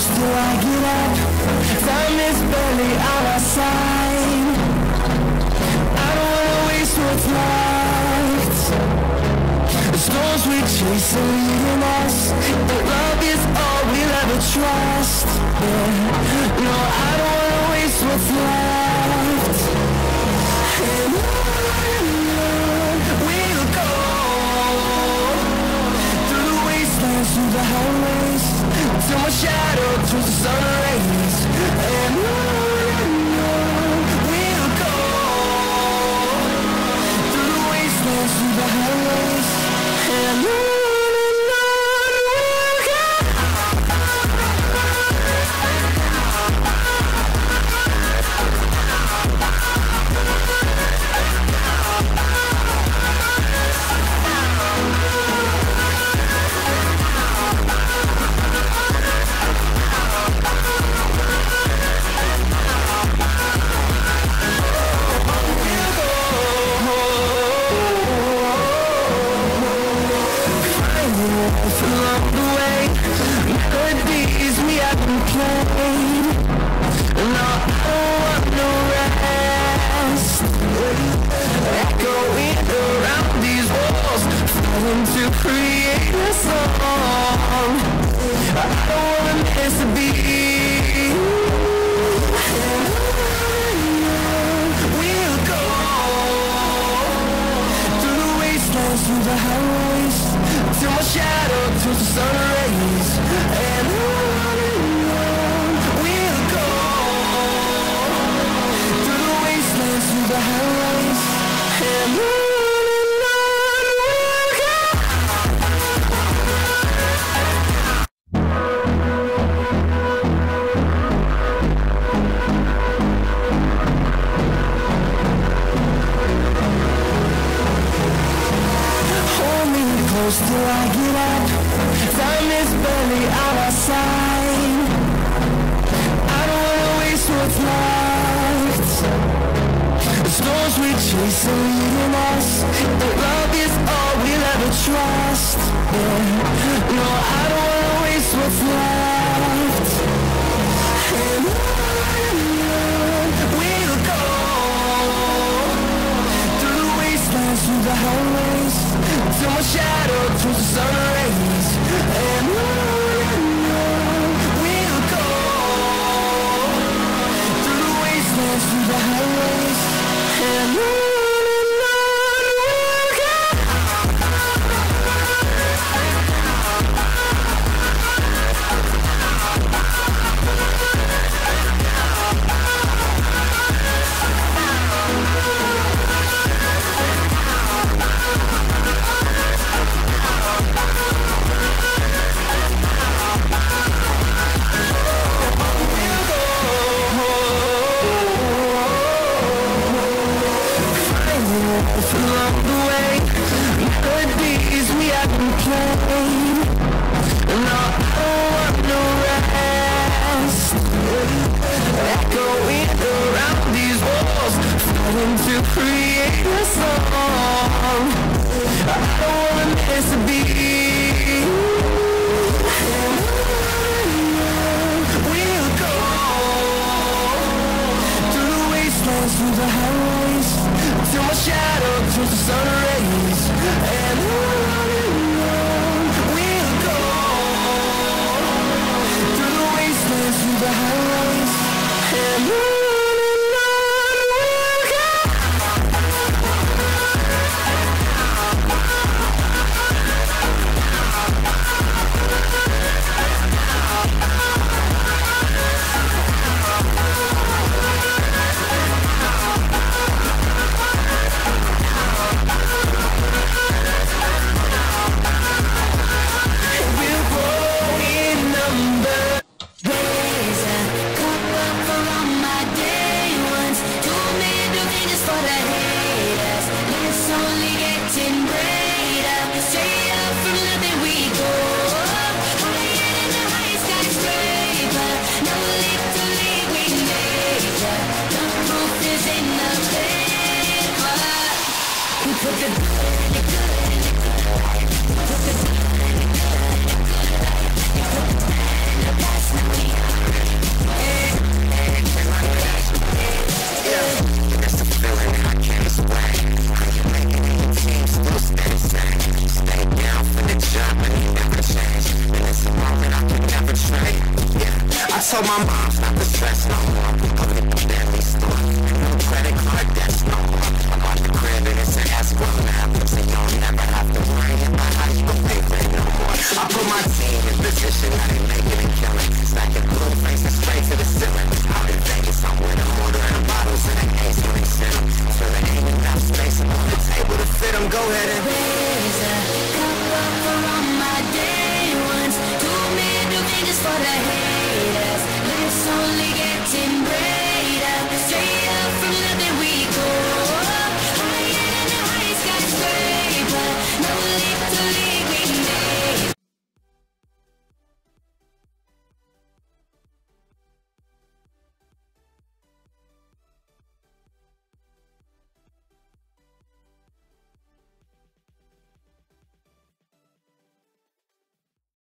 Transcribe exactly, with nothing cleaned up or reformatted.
till I get up. Time is barely on our side. I don't wanna waste what's left. The storms we chase are leading us, but love is all we'll ever trust. Yeah. No, I don't wanna waste what's left. And on we'll go, through the wastelands, through the highways, till my shadow turns to sun rays. And on we'll go, through the wastelands, through the highways. And on and on we'll go. Along the way, melodies we haven't played. No, I don't want no rest. Echoing around these walls, fighting to create a song. I don't wanna miss a beat. We'll go through the wastelands, through the highways, till my shadow turns to sun rays. And on and on we'll go, through the wastelands, through the highways. And on and on we'll go. Hold me close till I get up. Time is barely on our side. I don't wanna waste what's left. The storms we chase are leading us, but love is all we'll ever trust. Yeah. No, I don't wanna waste what's left. And on we'll go, through the wastelands, through the highways, till my shadow turns to sun rays. And on and on we'll go, through the wastelands, through the highways. And on and on we'll go. Along the way, melodies we haven't played. No, I don't want no rest. Echoing around these walls, fighting to create a song. I don't wanna miss a beat. We'll go through the wastelands, through the highways, till my shadow turns to sun rays. And on and on we'll go, through the wastelands, through the highways. And on and on we'll go. told my mom not to stress no more. I'll get the Bentley store. No credit card debts no more. I bought the crib and it's an escrow now, so you don't never have to worry about how you gon' pay rent no more. I put my team in position, now they making and killing. Stacking